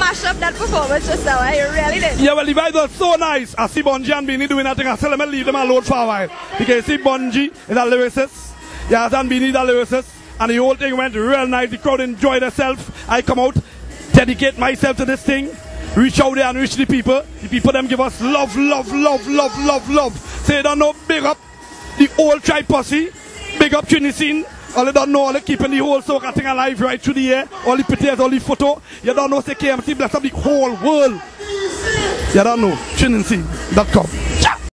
mash up that performance just now. You really did. Yeah, well, the vibe was so nice. I see Bungie and Beanie doing that thing. I tell them to leave them alone for a while. Because you see Bungie is a lyricist. Yeah, and Beanie is a lyricist. And the whole thing went real nice. The crowd enjoyed themselves. I come out, dedicate myself to this thing. Reach out there and reach the people. The people them give us love, love, love, love, love, love. So you don't know, big up the whole tribe posse. Big up Trinity. All you don't know, all you keeping the whole soca thing alive right through the air. All the pictures, all the photo. You don't know, say KMC bless up the whole world. You don't know. Trinity.com.